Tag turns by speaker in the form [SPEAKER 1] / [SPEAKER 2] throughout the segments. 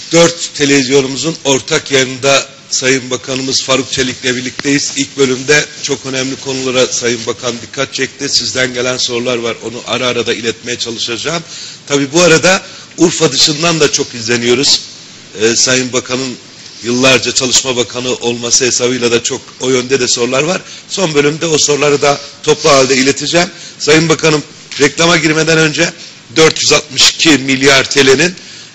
[SPEAKER 1] 4 televizyonumuzun ortak yayınında Sayın Bakanımız Faruk Çelik'le birlikteyiz. İlk bölümde çok önemli konulara Sayın Bakan dikkat çekti. Sizden gelen sorular var. Onu ara ara da iletmeye çalışacağım. Tabii bu arada Urfa dışından da çok izleniyoruz. Sayın Bakan'ın yıllarca Çalışma Bakanı olması hesabıyla da çok o yönde de sorular var. Son bölümde o soruları da toplu halde ileteceğim. Sayın Bakanım, reklama girmeden önce 462 milyar TL'nin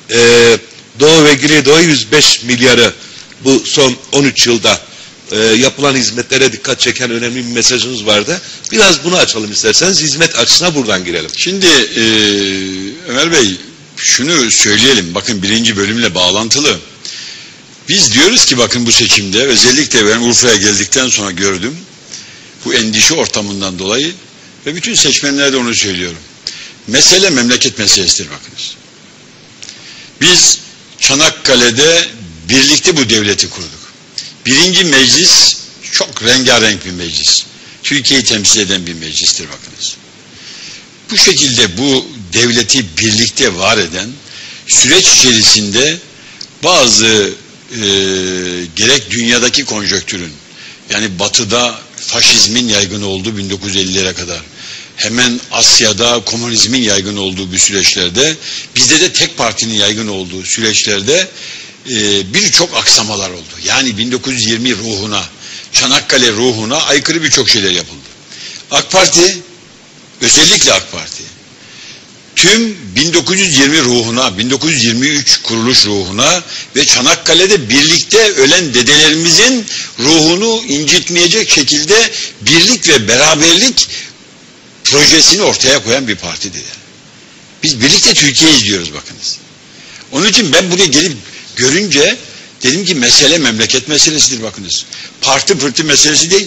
[SPEAKER 1] Doğu ve Güneydoğu 105 milyarı bu son 13 yılda yapılan hizmetlere dikkat çeken önemli bir mesajınız vardı. Biraz bunu açalım isterseniz, hizmet açısına buradan girelim.
[SPEAKER 2] Şimdi Ömer Bey, şunu söyleyelim, bakın birinci bölümle bağlantılı. Biz diyoruz ki bakın bu seçimde, özellikle ben Urfa'ya geldikten sonra gördüm, bu endişe ortamından dolayı ve bütün seçmenlere de onu söylüyorum. Mesele memleket meselesidir bakınız. Biz Çanakkale'de birlikte bu devleti kurduk. Birinci meclis çok rengarenk bir meclis. Türkiye'yi temsil eden bir meclistir bakınız. Bu şekilde bu devleti birlikte var eden süreç içerisinde bazı gerek dünyadaki konjonktürün, yani batıda faşizmin yaygın olduğu 1950'lere kadar, hemen Asya'da komünizmin yaygın olduğu bir süreçlerde, bizde de tek partinin yaygın olduğu süreçlerde birçok aksamalar oldu. Yani 1920 ruhuna, Çanakkale ruhuna aykırı birçok şeyler yapıldı. AK Parti, özellikle AK Parti, tüm 1920 ruhuna, 1923 kuruluş ruhuna ve Çanakkale'de birlikte ölen dedelerimizin ruhunu incitmeyecek şekilde birlik ve beraberlik projesini ortaya koyan bir partidir. Biz birlikte Türkiye izliyoruz bakınız. Onun için ben buraya gelip görünce dedim ki mesele memleket meselesidir bakınız. Parti pırtı meselesi değil.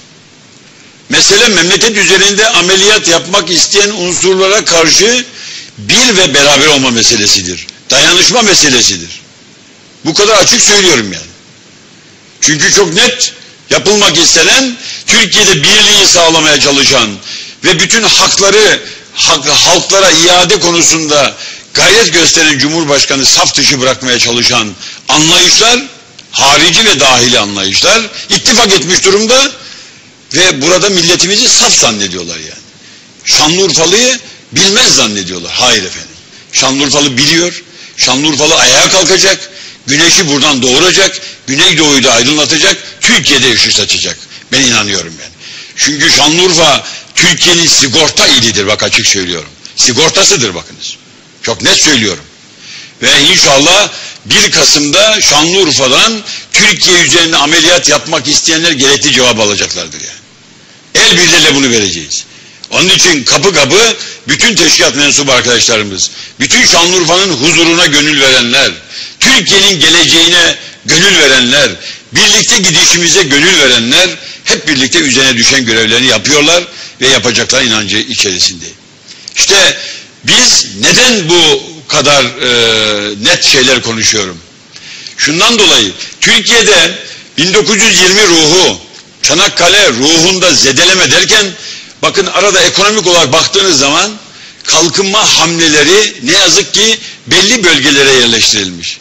[SPEAKER 2] Mesele memleket üzerinde ameliyat yapmak isteyen unsurlara karşı bir ve beraber olma meselesidir. Dayanışma meselesidir. Bu kadar açık söylüyorum yani. Çünkü çok net yapılmak istenen, Türkiye'de birliği sağlamaya çalışan ve bütün hakları halklara iade konusunda gayret gösteren Cumhurbaşkanı saf dışı bırakmaya çalışan anlayışlar, harici ve dahili anlayışlar ittifak etmiş durumda ve burada milletimizi saf zannediyorlar yani. Şanlıurfalı'yı bilmez zannediyorlar. Hayır efendim. Şanlıurfalı biliyor. Şanlıurfalı ayağa kalkacak. Güneşi buradan doğuracak. Güneydoğu'yu da aydınlatacak. Türkiye'de ışık saçacak. Ben inanıyorum ben. Çünkü Şanlıurfa Türkiye'nin sigorta ilidir, bak açık söylüyorum. Sigortasıdır bakınız. Çok net söylüyorum. Ve inşallah 1 Kasım'da Şanlıurfa'dan Türkiye üzerine ameliyat yapmak isteyenler gerekli cevap alacaklardır yani. El birliğiyle bunu vereceğiz. Onun için kapı kapı bütün teşkilat mensubu arkadaşlarımız, bütün Şanlıurfa'nın huzuruna gönül verenler, Türkiye'nin geleceğine gönül verenler, birlikte gidişimize gönül verenler hep birlikte üzerine düşen görevlerini yapıyorlar ve yapacaklar inancı içerisinde. İşte biz neden bu kadar net şeyler konuşuyorum? Şundan dolayı Türkiye'de 1920 ruhu, Çanakkale ruhunda zedeleme derken, bakın arada ekonomik olarak baktığınız zaman kalkınma hamleleri ne yazık ki belli bölgelere yerleştirilmiş.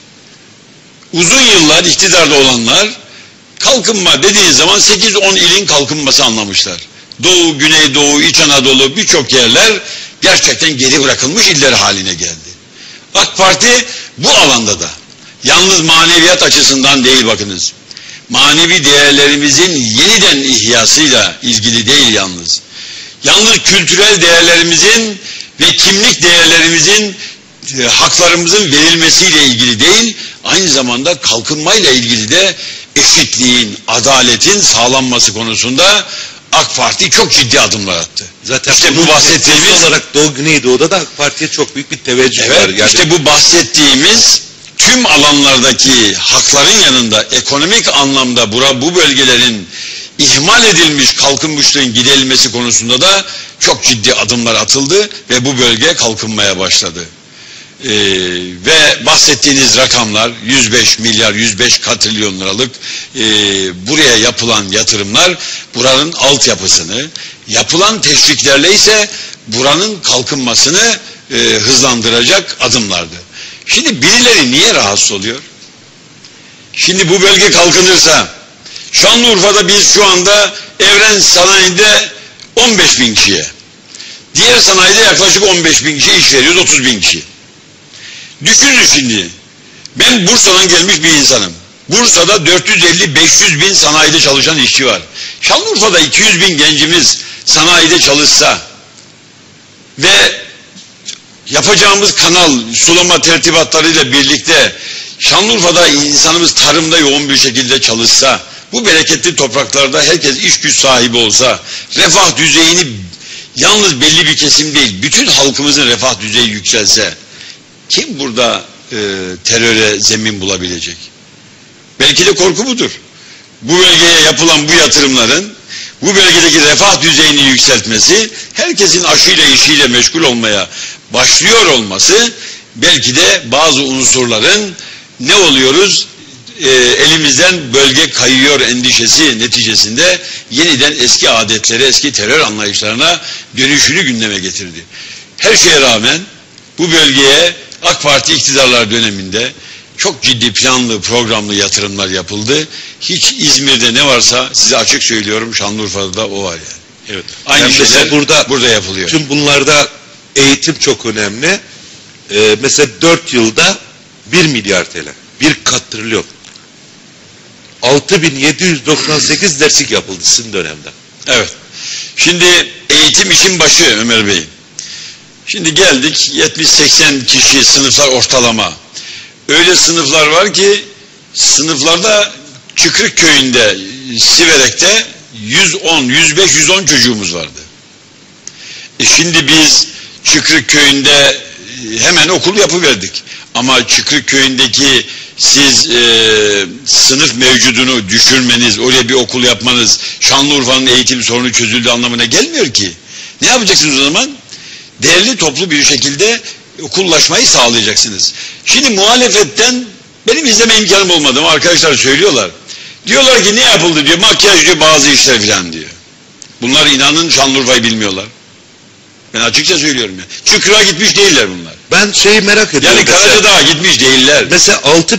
[SPEAKER 2] Uzun yıllar iktidarda olanlar kalkınma dediği zaman 8-10 ilin kalkınması anlamışlar. Doğu, Güneydoğu, İç Anadolu birçok yerler gerçekten geri bırakılmış iller haline geldi. AK Parti bu alanda da yalnız maneviyat açısından değil bakınız. Manevi değerlerimizin yeniden ihyasıyla ilgili değil yalnız. Yalnız kültürel değerlerimizin ve kimlik değerlerimizin, haklarımızın verilmesiyle ilgili değil, aynı zamanda kalkınmayla ilgili de eşitliğin, adaletin sağlanması konusunda AK Parti çok ciddi adımlar attı.
[SPEAKER 1] Zaten
[SPEAKER 2] işte bu bahsettiğimiz
[SPEAKER 1] olarak Doğu Güneydoğu'da da AK Parti'ye çok büyük bir teveccüh
[SPEAKER 2] evet,
[SPEAKER 1] var. Yani
[SPEAKER 2] işte bu bahsettiğimiz tüm alanlardaki hakların yanında ekonomik anlamda bu bölgelerin ihmal edilmiş kalkınmışlığın giderilmesi konusunda da çok ciddi adımlar atıldı ve bu bölge kalkınmaya başladı. Ve bahsettiğiniz rakamlar 105 milyar 105 katrilyon liralık buraya yapılan yatırımlar buranın altyapısını, yapılan teşviklerle ise buranın kalkınmasını hızlandıracak adımlardı. Şimdi birileri niye rahatsız oluyor? Şimdi bu bölge kalkınırsa, Şanlıurfa'da biz şu anda Evren Sanayi'de 15.000 kişiye, diğer sanayide yaklaşık 15.000 kişiye iş veriyoruz, 30.000 kişi. Düşünün şimdi, ben Bursa'dan gelmiş bir insanım. Bursa'da 450-500 bin sanayide çalışan işçi var. Şanlıurfa'da 200 bin gencimiz sanayide çalışsa ve yapacağımız kanal, sulama tertibatlarıyla birlikte Şanlıurfa'da insanımız tarımda yoğun bir şekilde çalışsa, bu bereketli topraklarda herkes iş güç sahibi olsa, refah düzeyini yalnız belli bir kesim değil, bütün halkımızın refah düzeyi yükselse, kim burada teröre zemin bulabilecek? Belki de korku budur. Bu bölgeye yapılan bu yatırımların, bu bölgedeki refah düzeyini yükseltmesi, herkesin aşıyla işiyle meşgul olmaya başlıyor olması, belki de bazı unsurların ne oluyoruz, elimizden bölge kayıyor endişesi neticesinde yeniden eski adetlere, eski terör anlayışlarına dönüşünü gündeme getirdi. Her şeye rağmen bu bölgeye AK Parti iktidarlar döneminde çok ciddi planlı, programlı yatırımlar yapıldı. Hiç İzmir'de ne varsa size açık söylüyorum, Şanlıurfa'da da o var yani.
[SPEAKER 1] Evet.
[SPEAKER 2] Aynı
[SPEAKER 1] yani
[SPEAKER 2] şeyler burada yapılıyor.
[SPEAKER 1] Tüm bunlarda eğitim çok önemli. Mesela 4 yılda 1 milyar TL. 1 katrilyon. 6.798 derslik yapıldı sizin dönemde.
[SPEAKER 2] Evet. Şimdi eğitim işin başı Ömer Bey. Şimdi geldik 70-80 kişi sınıflar ortalama. Öyle sınıflar var ki sınıflarda Çıkrık köyünde, Siverek'te 110, 105, 110 çocuğumuz vardı. Şimdi biz Çıkrık köyünde hemen okul yapıverdik. Ama Çıkrık köyündeki siz sınıf mevcudunu düşürmeniz, oraya bir okul yapmanız Şanlıurfa'nın eğitim sorunu çözüldüğü anlamına gelmiyor ki. Ne yapacaksınız o zaman? Değerli toplu bir şekilde okullaşmayı sağlayacaksınız. Şimdi muhalefetten benim izleme imkanım olmadı ama arkadaşlar söylüyorlar. Diyorlar ki ne yapıldı diyor, makyaj diyor, bazı işler filan diyor. Bunlar inanın Şanlıurfa'yı bilmiyorlar. Ben açıkça söylüyorum ya. Çıkrık'a gitmiş değiller bunlar.
[SPEAKER 1] Ben şeyi merak ediyorum.
[SPEAKER 2] Yani Karacadağ'a gitmiş değiller.
[SPEAKER 1] Mesela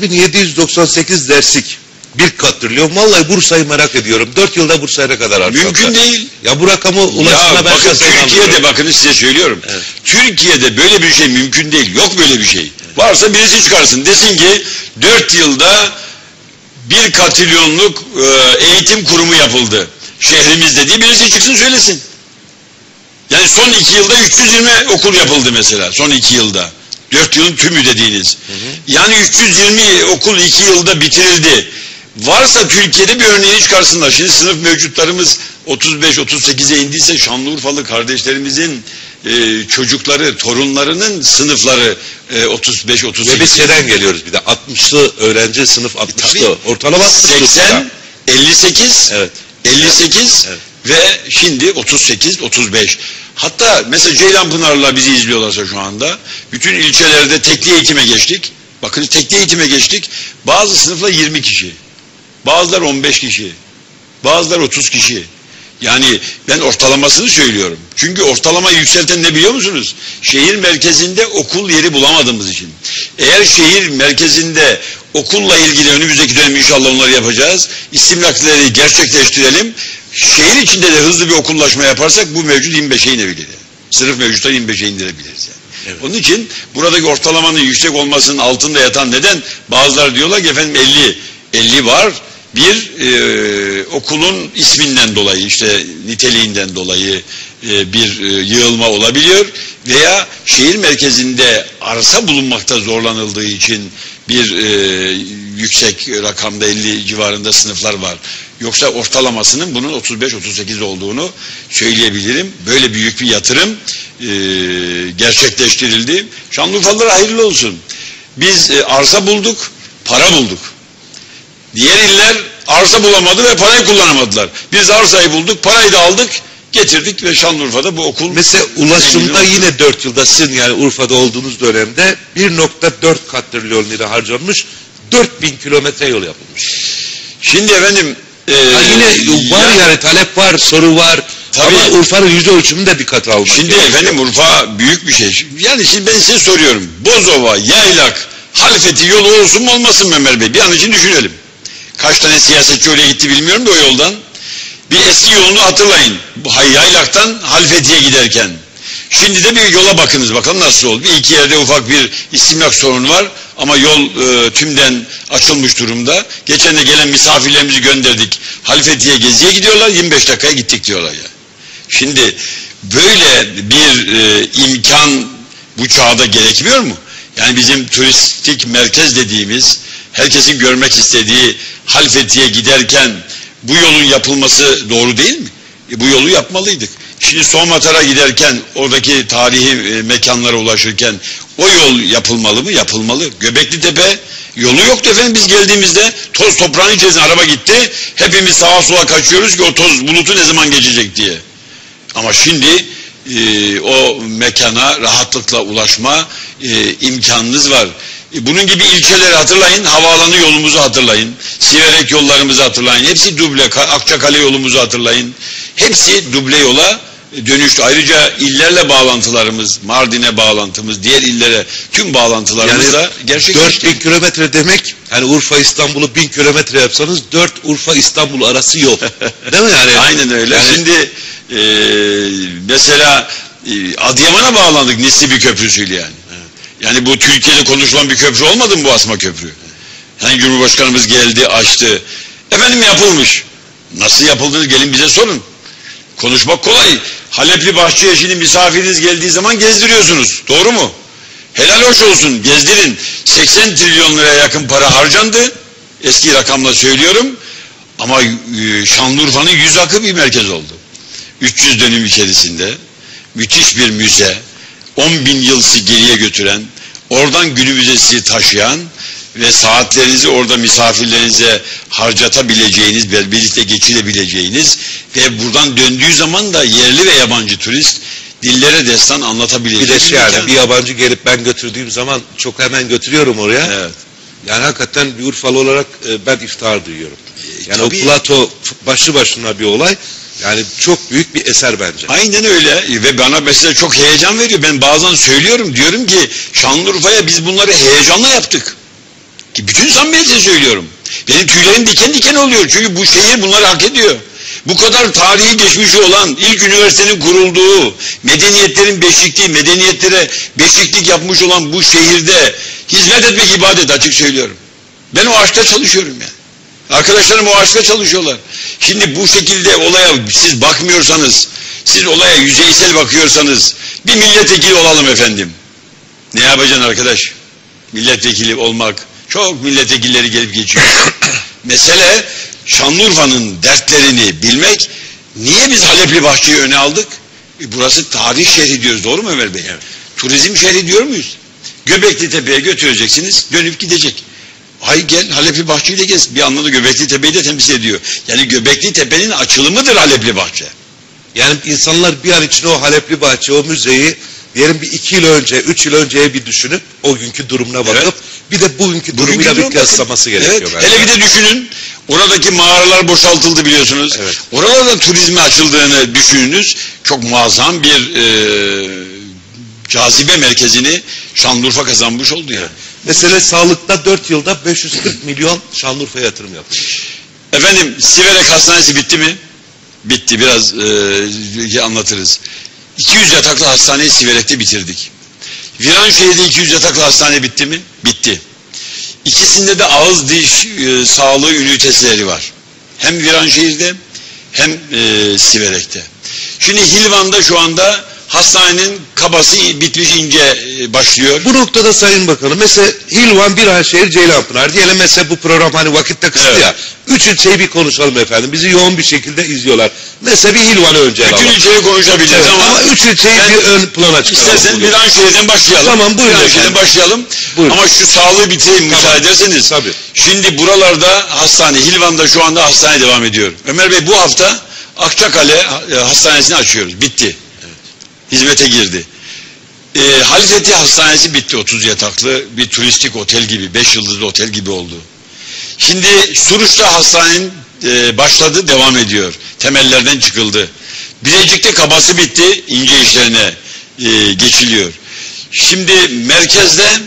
[SPEAKER 1] 6.798 derslik 1 katrilyon. Vallahi Bursa'yı merak ediyorum. 4 yılda Bursa'ya ne kadar harcadılar?
[SPEAKER 2] Mümkün değil.
[SPEAKER 1] Ya bu rakamı ulaştığına
[SPEAKER 2] ya
[SPEAKER 1] ben
[SPEAKER 2] bakın Türkiye'de bakın size söylüyorum.
[SPEAKER 1] Evet.
[SPEAKER 2] Türkiye'de böyle bir şey mümkün değil. Yok böyle bir şey. Evet. Varsa birisi çıkarsın. Desin ki 4 yılda 1 katrilyonluk eğitim kurumu yapıldı. Şehrimizde diye birisi çıksın söylesin. Yani son 2 yılda 320 okul yapıldı mesela. Son 2 yılda. 4 yılın tümü dediğiniz. Hı hı. Yani 320 okul 2 yılda bitirildi. Varsa Türkiye'de bir örneğini çıkarsınlar. Şimdi sınıf mevcutlarımız 35-38'e indiyse Şanlıurfalı kardeşlerimizin çocukları, torunlarının sınıfları 35-38.
[SPEAKER 1] Ve biz şeyden geliyoruz bir de 60'lı öğrenci sınıf 60'lı. Ortalama
[SPEAKER 2] 80, 58,
[SPEAKER 1] evet.
[SPEAKER 2] 58 evet. Ve şimdi 38-35. Hatta mesela Ceylanpınar'la bizi izliyorlarsa şu anda bütün ilçelerde tekli eğitime geçtik. Bakın tekli eğitime geçtik. Bazı sınıflar 20 kişi. Bazılar 15 kişi. Bazılar 30 kişi. Yani ben ortalamasını söylüyorum. Çünkü ortalamayı yükselten ne biliyor musunuz? Şehir merkezinde okul yeri bulamadığımız için. Eğer şehir merkezinde okulla ilgili önümüzdeki dönem inşallah onları yapacağız. İstimlakları gerçekleştirelim. Şehir içinde de hızlı bir okullaşma yaparsak bu mevcut 25'e inebilir. Sınıf mevcutları 25'e indirebiliriz yani. Evet. Onun için buradaki ortalamanın yüksek olmasının altında yatan neden? Bazıları diyorlar ki efendim 50 var. Bir okulun isminden dolayı işte niteliğinden dolayı bir yığılma olabiliyor veya şehir merkezinde arsa bulunmakta zorlanıldığı için bir yüksek rakamda 50 civarında sınıflar var. Yoksa ortalamasının bunun 35-38 olduğunu söyleyebilirim. Böyle büyük bir yatırım gerçekleştirildi. Şanlıurfalılara hayırlı olsun. Biz arsa bulduk, para bulduk. Diğer iller arsa bulamadı ve parayı kullanamadılar. Biz arsayı bulduk, parayı da aldık, getirdik ve Şanlıurfa'da bu okul...
[SPEAKER 1] Mesela ulaşımda yine 4 yılda sizin yani Urfa'da olduğunuz dönemde 1.4 katrilyon lira harcanmış, 4.000 kilometre yol yapılmış.
[SPEAKER 2] Şimdi efendim...
[SPEAKER 1] yine var yani talep var, soru var. Tabii, ama Urfa'nın yüz ölçümünü de dikkate almak
[SPEAKER 2] şimdi gerekiyor. Efendim Urfa büyük bir şey. Yani şimdi ben size soruyorum. Bozova, Yaylak, Halfeti yolu olsun mu olmasın mı Ömer Bey? Bir an için düşünelim. Kaç tane siyasetçi oraya gitti bilmiyorum da o yoldan. Bir eski yolunu hatırlayın. Bu Yaylak'tan Halfeti'ye giderken. Şimdi de bir yola bakınız bakalım nasıl oldu. Bir iki yerde ufak bir istimlak sorunu var ama yol tümden açılmış durumda. Geçen de gelen misafirlerimizi gönderdik. Halfeti'ye geziye gidiyorlar, 25 dakikaya gittik diyorlar ya. Şimdi böyle bir imkan bu çağda gerekmiyor mu? Yani bizim turistik merkez dediğimiz, herkesin görmek istediği Halfeti'ye giderken bu yolun yapılması doğru değil mi? Bu yolu yapmalıydık. Şimdi Somatar'a giderken, oradaki tarihi mekanlara ulaşırken o yol yapılmalı mı? Yapılmalı. Göbeklitepe yolu yoktu efendim biz geldiğimizde. Toz toprağın içerisine araba gitti. Hepimiz sağa sola kaçıyoruz ki o toz bulutu ne zaman geçecek diye. Ama şimdi o mekana rahatlıkla ulaşma imkanınız var. Bunun gibi ilçeleri hatırlayın, havaalanı yolumuzu hatırlayın, Siverek yollarımızı hatırlayın, hepsi duble, Akçakale yolumuzu hatırlayın, hepsi duble yola dönüştü. Ayrıca illerle bağlantılarımız, Mardin'e bağlantımız, diğer illere tüm bağlantılarımız da gerçekleşti.
[SPEAKER 1] 4000 kilometre demek, hani Urfa İstanbul'u 1000 kilometre yapsanız 4 Urfa İstanbul arası yok. Değil mi yani?
[SPEAKER 2] Aynen öyle. Yani, şimdi mesela Adıyaman'a bağlandık Nisibi Köprüsü'yle yani. Yani bu Türkiye'de konuşulan bir köprü olmadı mı bu asma köprü? Yani Cumhurbaşkanımız geldi, açtı. Efendim yapılmış. Nasıl yapıldığını gelin bize sorun. Konuşmak kolay. Halepli Bahçe'ye şimdi misafiriniz geldiği zaman gezdiriyorsunuz. Doğru mu? Helal hoş olsun. Gezdirin. 80 trilyon liraya yakın para harcandı. Eski rakamla söylüyorum. Ama Şanlıurfa'nın yüz akı bir merkez oldu. 300 dönüm içerisinde müthiş bir müze, 10.000 yıl geriye götüren, oradan günümüze sizi taşıyan ve saatlerinizi orada misafirlerinize harcatabileceğiniz, birlikte geçirebileceğiniz ve buradan döndüğü zaman da yerli ve yabancı turist dillere destan anlatabileceğiniz.
[SPEAKER 1] Bir de yani bir yabancı gelip ben götürdüğüm zaman çok hemen götürüyorum oraya.
[SPEAKER 2] Evet.
[SPEAKER 1] Yani hakikaten bir Urfalı olarak ben iftihar duyuyorum. Yani
[SPEAKER 2] tabii.
[SPEAKER 1] O plato başlı başına bir olay. Yani çok büyük bir eser bence.
[SPEAKER 2] Aynen öyle ve bana mesela çok heyecan veriyor. Ben bazen söylüyorum, diyorum ki Şanlıurfa'ya biz bunları heyecanla yaptık. Ki bütün samimiyetle söylüyorum. Benim tüylerim diken diken oluyor. Çünkü bu şehir bunları hak ediyor. Bu kadar tarihi geçmişi olan, ilk üniversitenin kurulduğu, medeniyetlerin beşikliği, medeniyetlere beşiklik yapmış olan bu şehirde hizmet etmek ibadet, açık söylüyorum. Ben o aşkta çalışıyorum yani. Arkadaşlarım o aşkla çalışıyorlar. Şimdi bu şekilde olaya siz bakmıyorsanız, siz olaya yüzeysel bakıyorsanız bir milletvekili olalım efendim. Ne yapacaksın arkadaş? Milletvekili olmak. Çok milletvekilleri gelip geçiyor. Mesele Şanlıurfa'nın dertlerini bilmek. Niye biz Halepli Bahçe'yi öne aldık? Burası tarih şehri diyoruz, doğru mu Ömer Bey? Evet. Turizm şehri diyor muyuz? Göbeklitepe'ye götüreceksiniz, dönüp gidecek. Hay gel Halepli Bahçe'yi de gez. Bir anlamda Göbekli Tepe'yi de temsil ediyor. Yani Göbekli Tepe'nin açılımıdır Halepli Bahçe.
[SPEAKER 1] Yani insanlar bir an için o Halepli Bahçe, o müzeyi diyelim bir 2 yıl önce, 3 yıl önceye bir düşünüp o günkü durumuna bakıp evet. Bir de bugünkü durumuyla bir kıyaslaması gerekiyor.
[SPEAKER 2] Evet. Hele bir de düşünün, oradaki mağaralar boşaltıldı biliyorsunuz. Evet. Oralardan turizme açıldığını düşününüz. Çok muazzam bir cazibe merkezini Şanlıurfa kazanmış oldu yani.
[SPEAKER 1] Mesele sağlıkta 4 yılda 540 milyon Şanlıurfa'ya yatırım yapılmış.
[SPEAKER 2] Efendim Siverek Hastanesi bitti mi? Bitti, biraz anlatırız. 200 yataklı hastaneyi Siverek'te bitirdik. Viranşehir'de 200 yataklı hastane bitti mi? Bitti. İkisinde de ağız diş sağlığı ünitesi var. Hem Viranşehir'de hem Siverek'te. Şimdi Hilvan'da şu anda hastanenin kabası bitmiş, ince başlıyor.
[SPEAKER 1] Bu noktada Sayın Bakanım, mesela Hilvan, Viranşehir, Ceylanpınar diyelim, mesela bu program hani vakitte kısıtlı evet. Ya. 3 ilçeyi bir konuşalım efendim. Bizi yoğun bir şekilde izliyorlar. Mesela bir Hilvan'ı önce alalım.
[SPEAKER 2] Bütün ilçeyi konuşabiliriz evet,
[SPEAKER 1] ama 3 ilçeyi bir ön plana çıkaralım.
[SPEAKER 2] İstersen Viranşehir'den başlayalım.
[SPEAKER 1] Tamam, buyurun.
[SPEAKER 2] Viranşehir'den başlayalım. Buyurun. Ama şu sağlığı bitireyim tamam. Müsaade ederseniz.
[SPEAKER 1] Tabii.
[SPEAKER 2] Şimdi buralarda hastane, Hilvan'da şu anda hastane devam ediyor. Ömer Bey, bu hafta Akçakale hastanesini açıyoruz. Bitti. Hizmete girdi. Halfeti Hastanesi bitti. 30 yataklı bir turistik otel gibi, 5 yıldızlı otel gibi oldu. Şimdi Suruç'ta hastanenin başladı, devam ediyor. Temellerden çıkıldı. Bilecik'te kabası bitti, ince işlerine geçiliyor. Şimdi merkezde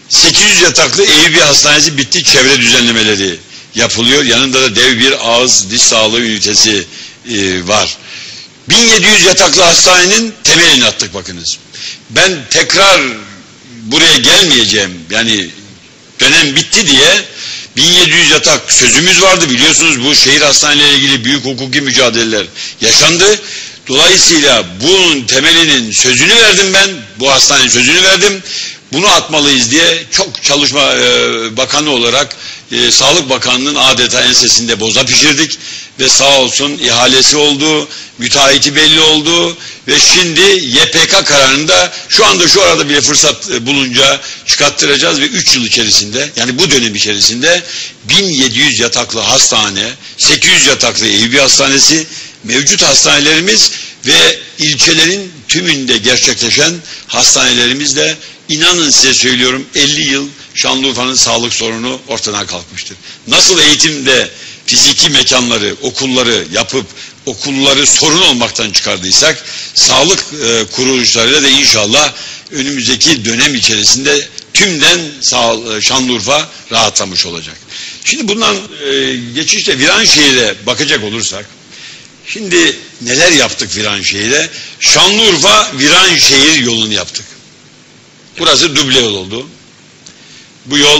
[SPEAKER 2] 800 yataklı Eyüpiye Hastanesi bitti, çevre düzenlemeleri yapılıyor. Yanında da dev bir ağız diş sağlığı ünitesi var. 1700 yataklı hastanenin temelini attık bakınız. Ben tekrar buraya gelmeyeceğim. Yani dönem bitti diye 1700 yatak sözümüz vardı. Biliyorsunuz bu şehir hastaneleriyle ilgili büyük hukuki mücadeleler yaşandı. Dolayısıyla bunun temelinin sözünü verdim ben. Bu hastanenin sözünü verdim. Bunu atmalıyız diye çok çalışma bakanı olarak Sağlık Bakanlığı'nın adeta ensesinde boza pişirdik ve sağ olsun ihalesi oldu, müteahhiti belli oldu ve şimdi YPK kararında şu anda şu arada bile fırsat bulunca çıkarttıracağız ve 3 yıl içerisinde, yani bu dönem içerisinde 1700 yataklı hastane, 800 yataklı Eyüpiye Hastanesi, mevcut hastanelerimiz ve ilçelerin tümünde gerçekleşen hastanelerimizle, inanın size söylüyorum, 50 yıl Şanlıurfa'nın sağlık sorunu ortadan kalkmıştır. Nasıl eğitimde fiziki mekanları, okulları yapıp okulları sorun olmaktan çıkardıysak, sağlık kuruluşlarıyla da inşallah önümüzdeki dönem içerisinde tümden Şanlıurfa rahatlamış olacak. Şimdi bundan geçişte Viranşehir'e bakacak olursak, şimdi neler yaptık Viranşehir'e? Şanlıurfa Viranşehir yolunu yaptık. Burası duble yol oldu. Bu yol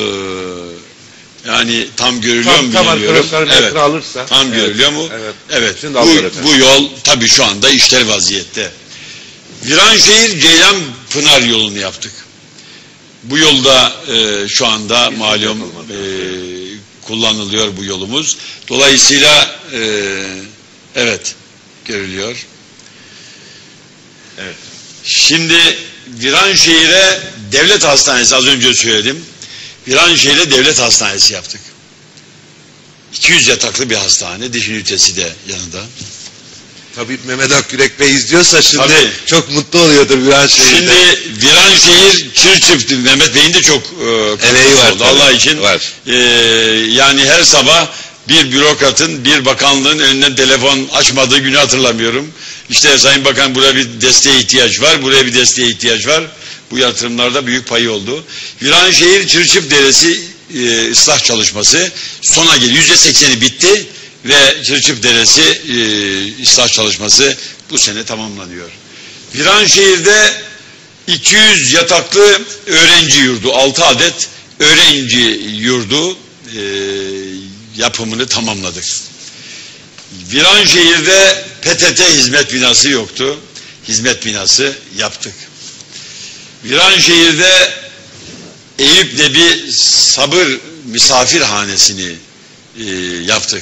[SPEAKER 2] yani tam görülüyor mu bilmiyorum. Evet.
[SPEAKER 1] Alırsa,
[SPEAKER 2] tam görülüyor mu?
[SPEAKER 1] Evet.
[SPEAKER 2] Evet. Bu yol tabii şu anda işler vaziyette. Viranşehir Ceylanpınar yolunu yaptık. Bu yolda şu anda malum kullanılıyor bu yolumuz. Dolayısıyla evet görülüyor. Evet. Şimdi Viranşehir'e devlet hastanesi, az önce söyledim. Viranşehir'e devlet hastanesi yaptık. 200 yataklı bir hastane, diş ünitesi de yanında.
[SPEAKER 1] Tabii Mehmet Akgürek Bey izliyorsa şimdi
[SPEAKER 2] tabii
[SPEAKER 1] çok mutlu oluyordur Viranşehir'de.
[SPEAKER 2] Şimdi Viranşehir Çırçıp, Mehmet Bey'in de çok
[SPEAKER 1] emeği var
[SPEAKER 2] oldu Allah için.
[SPEAKER 1] Var.
[SPEAKER 2] Yani her sabah bir bürokratın, bir bakanlığın önünden telefon açmadığı günü hatırlamıyorum. İşte Sayın Bakan, buraya bir desteğe ihtiyaç var, buraya bir desteğe ihtiyaç var. Bu yatırımlarda büyük payı oldu. Viranşehir Çırçıp Deresi ıslah çalışması sona geliyor. %80'i bitti ve Çırçıp Deresi ıslah çalışması bu sene tamamlanıyor. Viranşehir'de 200 yataklı öğrenci yurdu, 6 adet öğrenci yurdu yapımını tamamladık. Viranşehir'de PTT hizmet binası yoktu. Hizmet binası yaptık. Viranşehir'de Eyüp Nebi Sabır Misafirhanesini yaptık.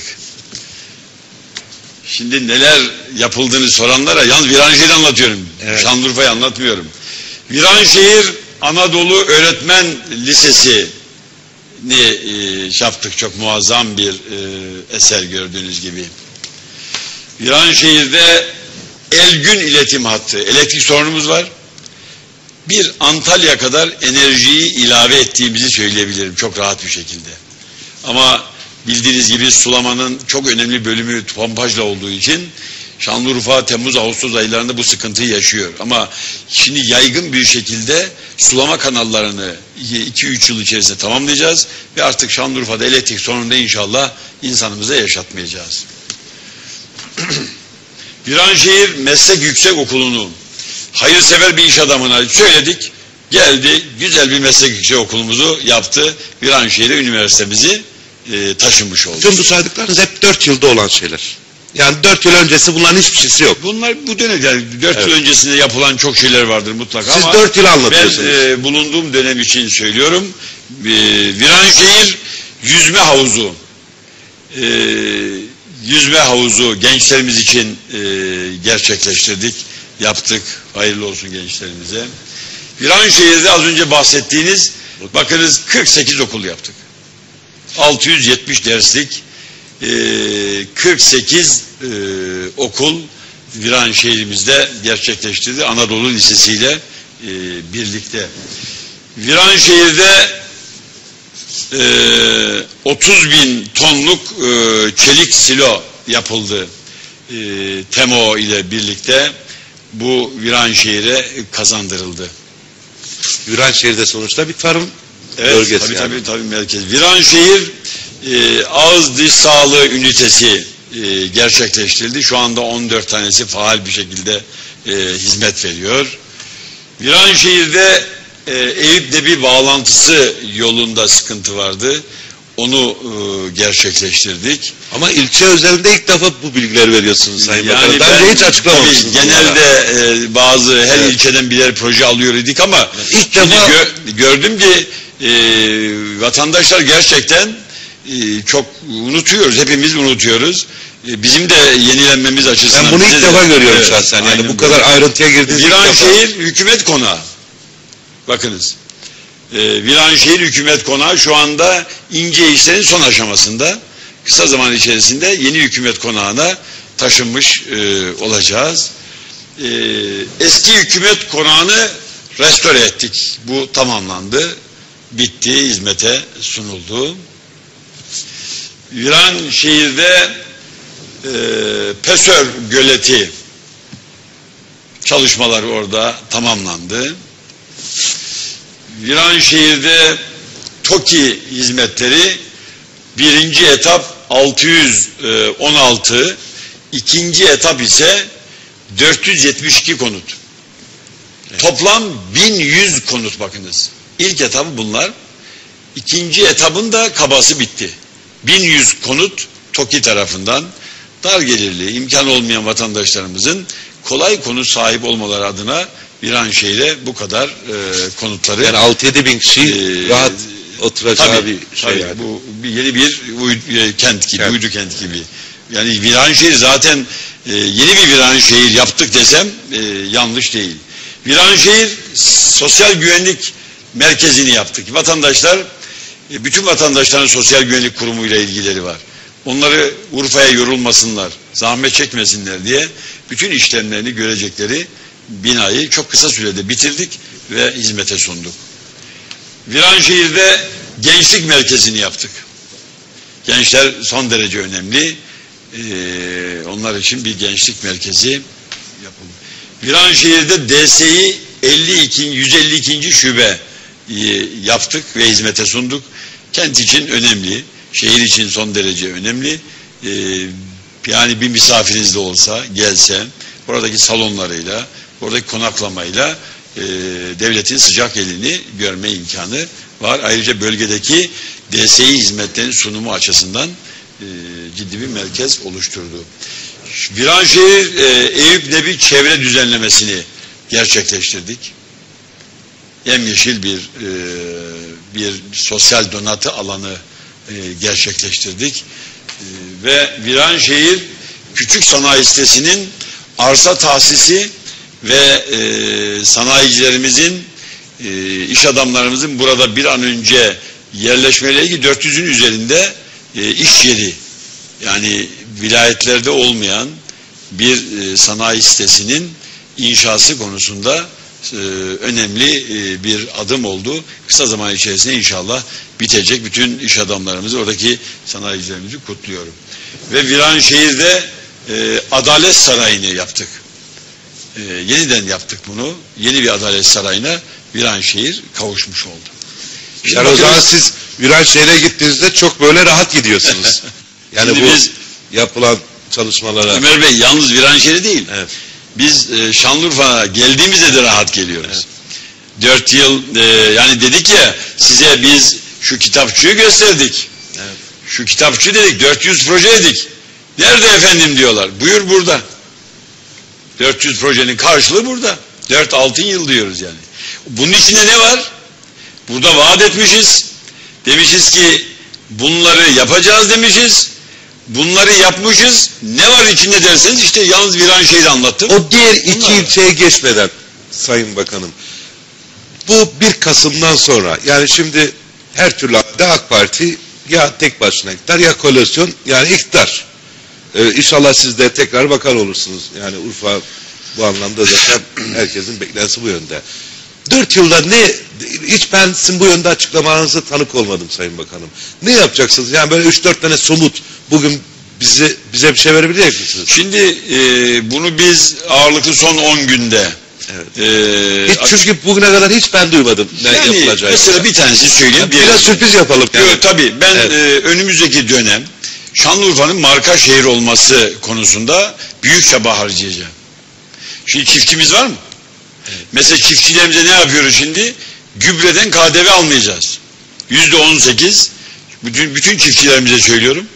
[SPEAKER 2] Şimdi neler yapıldığını soranlara, yalnız Viranşehir'i anlatıyorum. Evet. Şanlıurfa'yı anlatmıyorum. Viranşehir Anadolu Öğretmen Lisesi'ni yaptık. Çok muazzam bir eser gördüğünüz gibi. Viranşehir'de Elgün iletim hattı, elektrik sorunumuz var. Bir Antalya kadar enerjiyi ilave ettiğimizi söyleyebilirim çok rahat bir şekilde. Ama bildiğiniz gibi sulamanın çok önemli bölümü pompajla olduğu için Şanlıurfa Temmuz-Ağustos aylarında bu sıkıntıyı yaşıyor. Ama şimdi yaygın bir şekilde sulama kanallarını 2-3 yıl içerisinde tamamlayacağız ve artık Şanlıurfa'da elektrik sorununu inşallah insanımıza yaşatmayacağız. Viranşehir Meslek Yüksekokulu'nu hayırsever bir iş adamına söyledik. Geldi, güzel bir meslek yüksekokulumuzu yaptı. Viranşehir'e üniversitemizi taşımış oldu.
[SPEAKER 1] Tüm bu saydıklarınız hep 4 yılda olan şeyler. Yani 4 yıl öncesi bunların hiçbir şeysi yok.
[SPEAKER 2] Bunlar bu dönem, yani 4 yıl öncesinde yapılan çok şeyler vardır mutlaka.
[SPEAKER 1] Siz
[SPEAKER 2] ama
[SPEAKER 1] 4 yıl anlatıyorsunuz.
[SPEAKER 2] Ben bulunduğum dönem için söylüyorum. Viranşehir yüzme havuzu. Yüzme havuzu gençlerimiz için gerçekleştirdik. Yaptık. Hayırlı olsun gençlerimize. Viranşehir'de az önce bahsettiğiniz, bakınız 48 okul yaptık. 670 derslik 48 okul Viranşehir'imizde gerçekleştirdi. Anadolu Lisesi ile birlikte. Viranşehir'de 30.000 tonluk çelik silo yapıldı. TEMO ile birlikte bu Viranşehir'e kazandırıldı.
[SPEAKER 1] Viranşehir'de sonuçta bir tarım
[SPEAKER 2] Evet,
[SPEAKER 1] bölgesi.
[SPEAKER 2] tabii merkez. Viranşehir ağız diş sağlığı ünitesi gerçekleştirildi. Şu anda 14 tanesi faal bir şekilde hizmet veriyor. Viranşehir'de Eyüp'le bağlantısı yolunda sıkıntı vardı. Onu gerçekleştirdik.
[SPEAKER 1] Ama ilçe özelinde ilk defa bu bilgileri veriyorsunuz Sayın Bakanım. Daha önce hiç açıklamamışsınız.
[SPEAKER 2] Genelde bazı her ilçeden birer proje alıyor idik ama
[SPEAKER 1] ilk defa
[SPEAKER 2] gördüm ki vatandaşlar gerçekten çok unutuyoruz. Hepimiz unutuyoruz. Bizim de yenilenmemiz açısından.
[SPEAKER 1] Ben bunu ilk defa görüyorum
[SPEAKER 2] evet,
[SPEAKER 1] şahsen. Yani bu kadar ayrıntıya girdiğiniz
[SPEAKER 2] Viranşehir Hükümet Konağı. Bakınız. Viranşehir Hükümet Konağı şu anda ince işlerin son aşamasında. Kısa zaman içerisinde yeni hükümet konağına taşınmış olacağız. Eski hükümet konağını restore ettik. Bu tamamlandı. Bitti, hizmete sunuldu. Viranşehir'de Pesör Göleti çalışmaları orada tamamlandı. Viranşehir'de TOKİ hizmetleri birinci etap 616, ikinci etap ise 472 konut. Evet. Toplam 1100 konut bakınız. İlk etabı bunlar. İkinci etabın da kabası bitti. 1100 konut TOKİ tarafından dar gelirli, imkan olmayan vatandaşlarımızın kolay konut sahibi olmaları adına Viranşehir'e bu kadar konutları.
[SPEAKER 1] Yani 6-7 bin kişi rahat oturacağı bir şey.
[SPEAKER 2] Tabii,
[SPEAKER 1] yani.
[SPEAKER 2] Bu yeni bir kent gibi, uydu kent gibi. Yani Viranşehir zaten yeni bir Viranşehir yaptık desem yanlış değil. Viranşehir sosyal güvenlik merkezini yaptık. Vatandaşlar, bütün vatandaşların sosyal güvenlik kurumuyla ilgileri var. Onları Urfa'ya yorulmasınlar, zahmet çekmesinler diye bütün işlemlerini görecekleri binayı çok kısa sürede bitirdik ve hizmete sunduk. Viranşehir'de gençlik merkezini yaptık. Gençler son derece önemli. Onlar için bir gençlik merkezi yapıldı. Viranşehir'de DSİ 152. şube yaptık ve hizmete sunduk. Kent için önemli, şehir için son derece önemli. Yani bir misafiriniz de olsa, gelse, oradaki salonlarıyla, oradaki konaklamayla devletin sıcak elini görme imkanı var. Ayrıca bölgedeki DSİ hizmetlerinin sunumu açısından ciddi bir merkez oluşturdu. Viranşehir Eyüp Nebi çevre düzenlemesini gerçekleştirdik. Yemyeşil bir sosyal donatı alanı gerçekleştirdik. Ve Viranşehir Küçük Sanayi Sitesi'nin arsa tahsisi ve sanayicilerimizin, iş adamlarımızın burada bir an önce yerleşmeyle ilgili 400'ün üzerinde iş yeri, yani vilayetlerde olmayan bir sanayi sitesinin inşası konusunda önemli bir adım oldu. Kısa zaman içerisinde inşallah bitecek. Bütün iş adamlarımızı, oradaki sanayicilerimizi kutluyorum. Ve Viranşehir'de Adalet Sarayı'nı yaptık. Yeniden yaptık bunu. Yeni bir Adalet Sarayı'na Viranşehir kavuşmuş oldu.
[SPEAKER 1] Yani o zaman siz Viranşehir'e gittiğinizde çok böyle rahat gidiyorsunuz. Yani
[SPEAKER 2] şimdi
[SPEAKER 1] bu
[SPEAKER 2] biz
[SPEAKER 1] yapılan çalışmalara.
[SPEAKER 2] Ömer Bey, yalnız Viranşehir değil.
[SPEAKER 1] Evet.
[SPEAKER 2] Biz Şanlıurfa'ya geldiğimizde de rahat geliyoruz. Evet. 4 yıl yani dedik ya size, biz şu kitapçığı gösterdik. Evet. Şu kitapçı dedik, 400 proje dedik. Nerede efendim diyorlar. Buyur burada. 400 projenin karşılığı burada. 4-6 yıl diyoruz yani. Bunun içinde ne var? Burada vaat etmişiz. Demişiz ki bunları yapacağız demişiz. Bunları yapmışız. Ne var içinde derseniz işte yalnız Viranşehir'i anlattım.
[SPEAKER 1] O diğer iki ilçeye geçmeden Sayın Bakanım, bu 1 Kasım'dan sonra, yani şimdi her türlü de AK Parti ya tek başına iktidar ya koalisyon, yani iktidar. İnşallah siz de tekrar bakan olursunuz. Yani Urfa bu anlamda zaten herkesin beklentisi bu yönde. 4 yılda hiç ben sizin bu yönde açıklamanızı tanık olmadım Sayın Bakanım. Ne yapacaksınız? Yani böyle 3-4 tane somut, bugün bize bir şey verebilecek misiniz?
[SPEAKER 2] Şimdi bunu biz ağırlıklı son 10 günde
[SPEAKER 1] Evet. Çünkü bugüne kadar hiç ben duymadım ne yapılacak.
[SPEAKER 2] Mesela bir tanesi söyleyeyim.
[SPEAKER 1] Biraz sürpriz yapalım.
[SPEAKER 2] Yani. Yok, tabii ben önümüzdeki dönem Şanlıurfa'nın marka şehir olması konusunda büyük çaba harcayacağım. Şimdi çiftçimiz var mı? Evet. Mesela çiftçilerimize ne yapıyoruz şimdi? Gübreden KDV almayacağız. %18, bütün çiftçilerimize söylüyorum.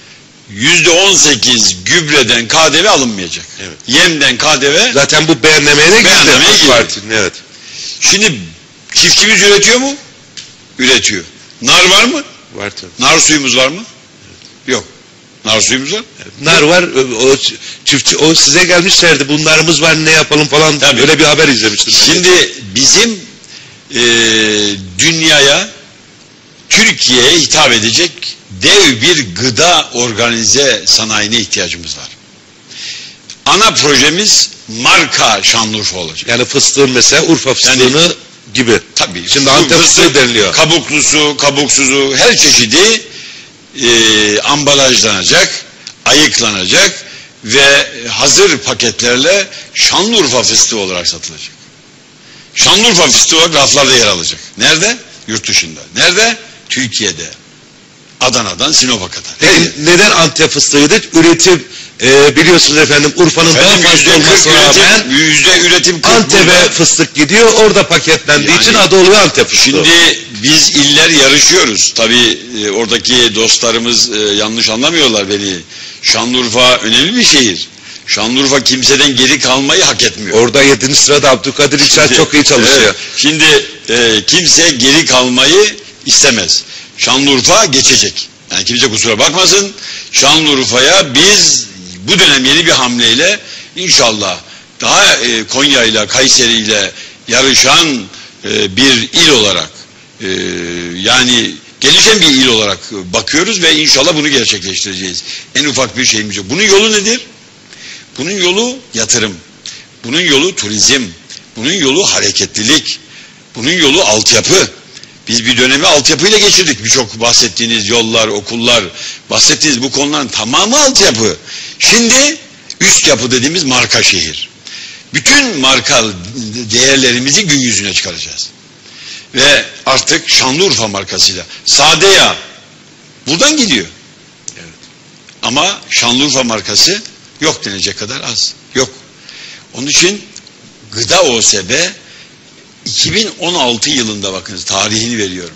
[SPEAKER 2] %18 gübreden KDV alınmayacak.
[SPEAKER 1] Evet.
[SPEAKER 2] Yemden KDV.
[SPEAKER 1] Zaten bu beyannameye de
[SPEAKER 2] girdi. Evet. Şimdi çiftçimiz üretiyor mu? Üretiyor. Nar var mı?
[SPEAKER 1] Var tabii.
[SPEAKER 2] Nar suyumuz var mı? Evet. Yok. Nar suyumuz var.
[SPEAKER 1] Evet. Nar var. O çiftçi o size gelmişlerdi. Bunlarımız var ne yapalım falan. Tabii. Öyle bir haber izlemiştim.
[SPEAKER 2] Şimdi bizim dünyaya, Türkiye'ye hitap edecek dev bir gıda organize sanayine ihtiyacımız var. Ana projemiz marka Şanlıurfa olacak.
[SPEAKER 1] Yani fıstığın mesela Urfa fıstığını gibi.
[SPEAKER 2] Tabii.
[SPEAKER 1] Şimdi Antep fıstığı deniliyor.
[SPEAKER 2] Kabuklusu, kabuksuzu her çeşidi ambalajlanacak, ayıklanacak ve hazır paketlerle Şanlıurfa fıstığı olarak satılacak. Şanlıurfa fıstığı olarak raflarda yer alacak. Nerede? Yurt dışında. Nerede? Türkiye'de. Adana'dan Sinop'a kadar.
[SPEAKER 1] Neden Antep fıstığıydı? Üretim biliyorsunuz efendim Urfa'nın daha fazla olmasına rağmen
[SPEAKER 2] üretim
[SPEAKER 1] Antep'e fıstık gidiyor. Orada paketlendiği için adı oluyor Antep fıstığı.
[SPEAKER 2] Şimdi biz iller yarışıyoruz. Tabii oradaki dostlarımız yanlış anlamıyorlar beni. Şanlıurfa önemli bir şehir. Şanlıurfa kimseden geri kalmayı hak etmiyor.
[SPEAKER 1] Orada 7. sırada Abdülkadir İlçay çok iyi çalışıyor.
[SPEAKER 2] Evet, şimdi kimse geri kalmayı istemez. Şanlıurfa geçecek. Yani kimse kusura bakmasın. Şanlıurfa'ya biz bu dönem yeni bir hamleyle inşallah daha Konya ile Kayseri ile yarışan bir il olarak yani gelişen bir il olarak bakıyoruz ve inşallah bunu gerçekleştireceğiz. En ufak bir şeyimiz yok. Bunun yolu nedir? Bunun yolu yatırım. Bunun yolu turizm. Bunun yolu hareketlilik. Bunun yolu altyapı. Biz bir dönemi altyapıyla geçirdik. Birçok bahsettiğiniz yollar, okullar, bahsettiğiniz bu konuların tamamı altyapı. Şimdi üst yapı dediğimiz marka şehir. Bütün marka değerlerimizi gün yüzüne çıkaracağız. Ve artık Şanlıurfa markasıyla. Sade yağ buradan gidiyor. Evet. Ama Şanlıurfa markası yok denecek kadar az. Yok. Onun için Gıda OSB 2016 yılında bakınız tarihini veriyorum.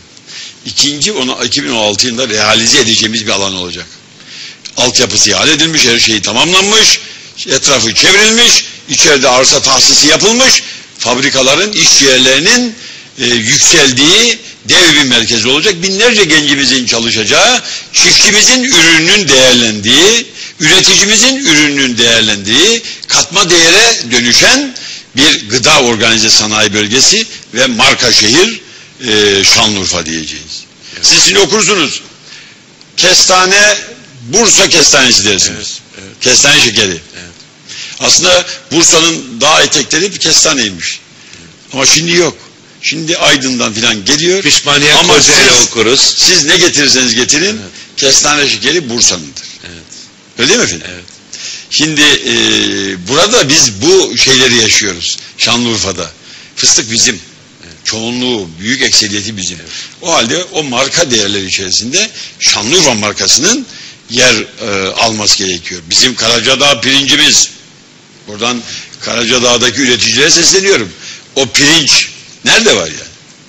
[SPEAKER 2] 2016 yılında realize edeceğimiz bir alan olacak. Altyapısı ihale edilmiş, her şey tamamlanmış, etrafı çevrilmiş, içeride arsa tahsisi yapılmış, fabrikaların, iş yerlerinin yükseldiği dev bir merkez olacak. Binlerce gencimizin çalışacağı, çiftçimizin ürününün değerlendiği, üreticimizin ürününün değerlendiği, katma değere dönüşen bir gıda organize sanayi bölgesi ve marka şehir Şanlıurfa diyeceğiz. Evet. Siz şimdi okursunuz. Kestane, Bursa kestanesi dersiniz. Evet, evet. Kestane şekeri. Evet. Aslında Bursa'nın dağ etekleri bir kestaneymiş. Evet. Ama şimdi yok. Şimdi Aydın'dan filan geliyor.
[SPEAKER 1] Pişmaniye Kocaeli okuruz.
[SPEAKER 2] Siz ne getirirseniz getirin, evet. Kestane şekeri Bursa'nındır. Evet. Öyle değil mi efendim? Evet. Şimdi burada biz bu şeyleri yaşıyoruz Şanlıurfa'da. Fıstık bizim. Evet. Çoğunluğu, büyük ekseriyeti bizim. Evet. O halde o marka değerleri içerisinde Şanlıurfa markasının yer alması gerekiyor. Bizim Karacadağ pirincimiz. Buradan Karacadağ'daki üreticilere sesleniyorum. O pirinç nerede var yani?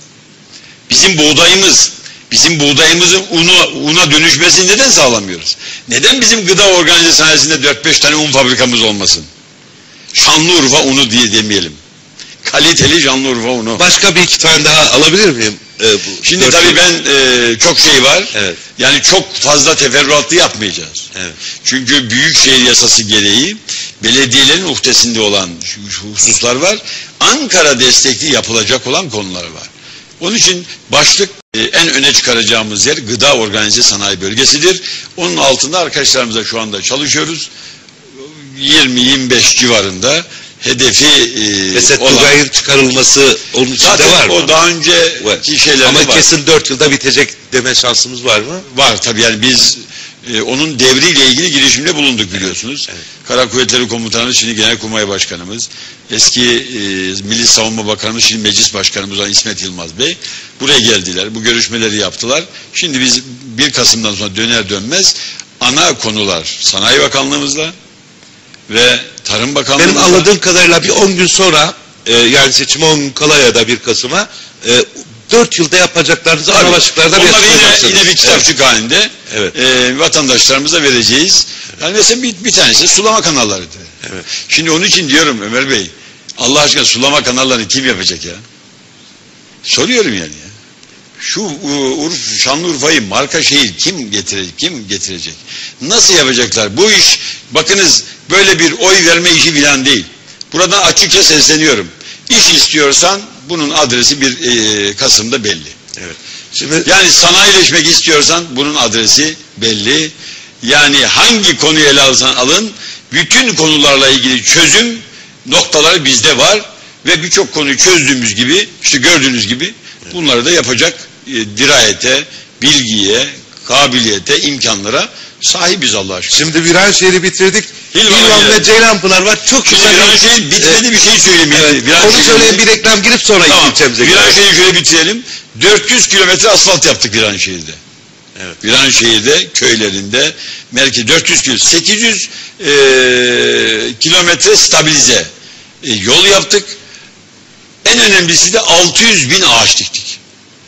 [SPEAKER 2] Bizim buğdayımız. Bizim buğdayımızın una dönüşmesini neden sağlamıyoruz? Neden bizim gıda organize sanayisinde 4-5 tane un fabrikamız olmasın? Şanlıurfa unu diye demeyelim. Kaliteli Şanlıurfa unu.
[SPEAKER 1] Başka bir iki tane daha alabilir miyim?
[SPEAKER 2] Şimdi tabii ben çok şey var. Evet. Yani çok fazla teferruatlı yapmayacağız. Evet. Çünkü Büyükşehir Yasası gereği belediyelerin uhdesinde olan hususlar var. Ankara destekli yapılacak olan konular var. Onun için başlık en öne çıkaracağımız yer gıda organize sanayi bölgesidir. Onun altında arkadaşlarımızla şu anda çalışıyoruz. 20-25 civarında hedefi
[SPEAKER 1] olan. Tugay'ın çıkarılması onun içinde var mı?
[SPEAKER 2] O daha önceki şeyler var.
[SPEAKER 1] Ama kesin 4 yılda bitecek deme şansımız var mı?
[SPEAKER 2] Var tabii, yani biz onun devriyle ilgili girişimde bulunduk biliyorsunuz.
[SPEAKER 1] Evet.
[SPEAKER 2] Kara Kuvvetleri Komutanı, şimdi Genelkurmay Başkanımız, eski Milli Savunma Bakanımız, şimdi Meclis Başkanımız olan İsmet Yılmaz Bey buraya geldiler. Bu görüşmeleri yaptılar. Şimdi biz 1 Kasım'dan sonra döner dönmez ana konular Sanayi Bakanlığımızla ve Tarım Bakanlığımızla.
[SPEAKER 1] Benim anladığım kadarıyla bir 10 gün sonra yani seçime 10 gün kala ya da 1 Kasım'a 4 yılda yapacaklarınızı ana başlıklarda bir
[SPEAKER 2] açıklayacaksınız. Yine bir kitapçık halinde
[SPEAKER 1] evet.
[SPEAKER 2] Vatandaşlarımıza vereceğiz. Yani mesela bir tanesi sulama kanallarıydı.
[SPEAKER 1] Evet.
[SPEAKER 2] Şimdi onun için diyorum Ömer Bey, Allah aşkına sulama kanallarını kim yapacak ya? Soruyorum yani ya. Şu Şanlıurfa'yı marka şehir kim getirecek? Nasıl yapacaklar? Bu iş, bakınız, böyle bir oy verme işi filan değil. Buradan açıkça sesleniyorum. İş istiyorsan bunun adresi 1 Kasım'da belli.
[SPEAKER 1] Evet. Şimdi
[SPEAKER 2] yani sanayileşmek istiyorsan bunun adresi belli. Yani hangi konuyu ele alsan alın, bütün konularla ilgili çözüm noktaları bizde var ve birçok konuyu çözdüğümüz gibi, işte gördüğünüz gibi bunları da yapacak dirayete, bilgiye, kabiliyete, imkanlara sahibiz Allah'a aşkına.
[SPEAKER 1] Şimdi Viranşehir'i bitirdik.
[SPEAKER 2] Hilvan
[SPEAKER 1] ve Ceylanpınar var. Çok güzel.
[SPEAKER 2] Viranşehir bitmedi, bir şey söyleyeyim.
[SPEAKER 1] Evet, onu söyleyin, bir reklam girip sonra tamam. ilçemize gidelim.
[SPEAKER 2] Viranşehir'i şöyle bitirelim. 400 kilometre asfalt yaptık Viranşehir'de.
[SPEAKER 1] Evet.
[SPEAKER 2] Viranşehir'de, köylerinde, merkez 400 kilometre, 800 kilometre stabilize yol yaptık. En önemlisi de 600 bin ağaç diktik.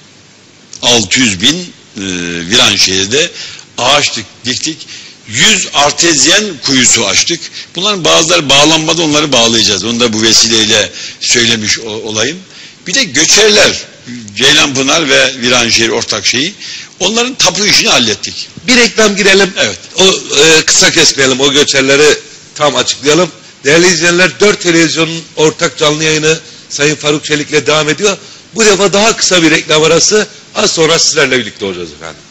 [SPEAKER 2] 600 bin Viranşehir'de ağaç diktik. 100 artezyen kuyusu açtık. Bunların bazıları bağlanmadı, onları bağlayacağız. Onu da bu vesileyle söylemiş olayım. Bir de göçerler, Ceylanpınar ve Viranşehir ortak şeyi, onların tapu işini hallettik.
[SPEAKER 1] Bir reklam girelim.
[SPEAKER 2] Evet.
[SPEAKER 1] Kısa kesmeyelim, o göçerleri tam açıklayalım. Değerli izleyenler, 4 televizyonun ortak canlı yayını Sayın Faruk Çelik'le devam ediyor. Bu defa daha kısa bir reklam arası, az sonra sizlerle birlikte olacağız efendim.